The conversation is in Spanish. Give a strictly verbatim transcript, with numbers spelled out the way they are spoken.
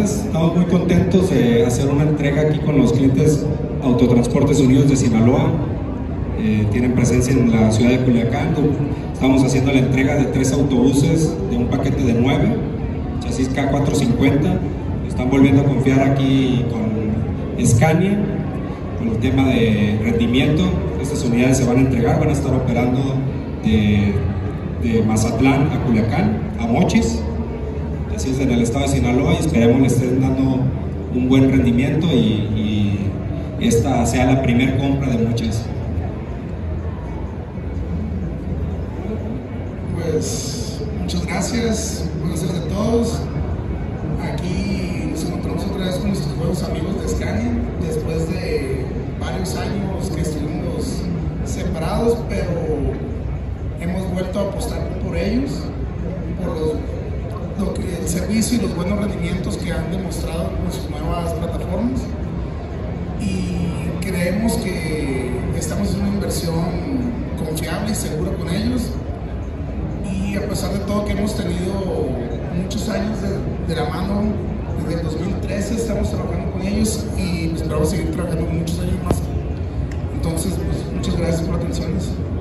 gracias. Estamos muy contentos de hacer una entrega aquí con los clientes Autotransportes Unidos de Sinaloa. Eh, tienen presencia en la ciudad de Culiacán. Estamos haciendo la entrega de tres autobuses de un paquete de nueve, chasis K cuatrocientos cincuenta. Están volviendo a confiar aquí con Scania, con el tema de rendimiento. Estas unidades se van a entregar, van a estar operando de, de Mazatlán a Culiacán, a Mochis. Así es, en el estado de Sinaloa, y esperemos le estén dando un buen rendimiento y, y esta sea la primera compra de muchas. Pues muchas gracias, buenas tardes a todos. Aquí nos encontramos otra vez con nuestros nuevos amigos de Scania, después de varios años que estuvimos separados, pero hemos vuelto a apostar por ellos, por los Lo que, el servicio y los buenos rendimientos que han demostrado con sus nuevas plataformas, y creemos que estamos en una inversión confiable y segura con ellos, y a pesar de todo que hemos tenido muchos años de, de la mano, desde el dos mil trece estamos trabajando con ellos y esperamos seguir trabajando muchos años más. Entonces, pues, muchas gracias por la atención.